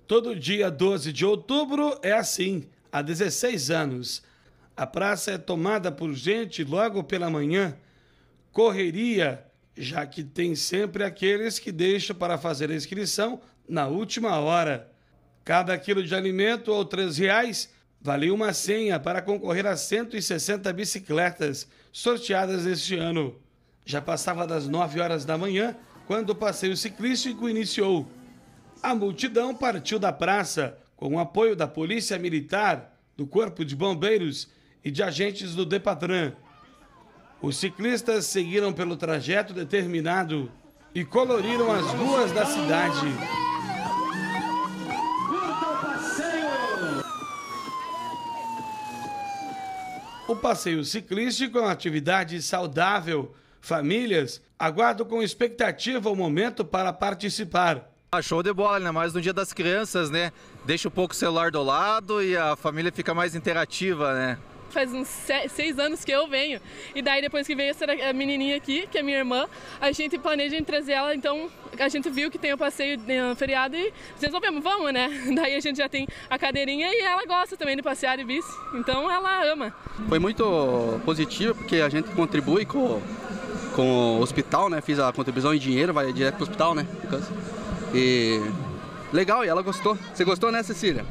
Todo dia 12 de outubro é assim, há 16 anos. A praça é tomada por gente logo pela manhã. Correria, já que tem sempre aqueles que deixam para fazer a inscrição na última hora. Cada quilo de alimento ou R$3 valia uma senha para concorrer a 160 bicicletas sorteadas este ano. Já passava das 9 horas da manhã quando o passeio ciclístico iniciou. A multidão partiu da praça com o apoio da Polícia Militar, do Corpo de Bombeiros e de agentes do Depatran. Os ciclistas seguiram pelo trajeto determinado e coloriram as ruas da cidade. O passeio ciclístico é uma atividade saudável. Famílias aguardam com expectativa o momento para participar. Show de bola, ainda mais no Dia das Crianças, né? Deixa um pouco o celular do lado e a família fica mais interativa, né? Faz uns 6 anos que eu venho, e daí depois que veio essa menininha aqui, que é minha irmã, a gente planeja em trazer ela, então a gente viu que tem o passeio no feriado e resolvemos, vamos, né? Daí a gente já tem a cadeirinha e ela gosta também de passear de bici, então ela ama. Foi muito positivo porque a gente contribui com o hospital, né? Fiz a contribuição em dinheiro, vai direto para o hospital, né? E legal, e ela gostou. Você gostou, né, Cecília?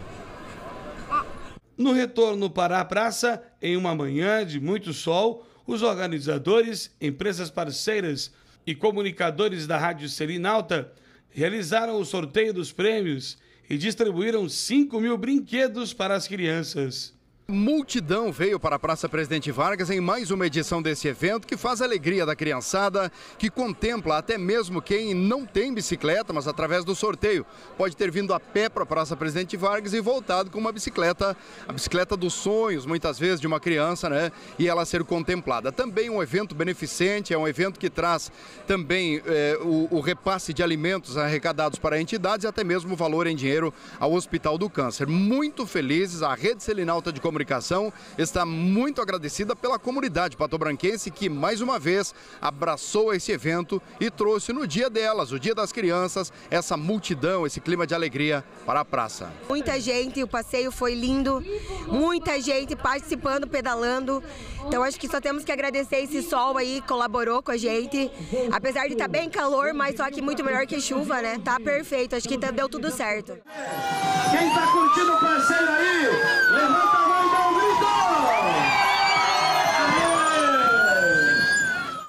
No retorno para a praça, em uma manhã de muito sol, os organizadores, empresas parceiras e comunicadores da Rádio Selinalta realizaram o sorteio dos prêmios e distribuíram 5.000 brinquedos para as crianças. Multidão veio para a Praça Presidente Vargas em mais uma edição desse evento que faz a alegria da criançada, que contempla até mesmo quem não tem bicicleta, mas através do sorteio pode ter vindo a pé para a Praça Presidente Vargas e voltado com uma bicicleta, a bicicleta dos sonhos, muitas vezes de uma criança, né? E ela ser contemplada. Também um evento beneficente, é um evento que traz também o repasse de alimentos arrecadados para entidades e até mesmo o valor em dinheiro ao Hospital do Câncer. Muito felizes, a Rede Selinalta de Comunicação está muito agradecida pela comunidade patobranquense que mais uma vez abraçou esse evento e trouxe no dia delas, o Dia das Crianças, essa multidão, esse clima de alegria para a praça. Muita gente, o passeio foi lindo, muita gente participando, pedalando, então acho que só temos que agradecer esse sol aí, colaborou com a gente, apesar de estar bem calor, mas só que muito melhor que chuva, né? Tá perfeito, acho que deu tudo certo. Quem tá curtindo o passeio aí, levanta a mão.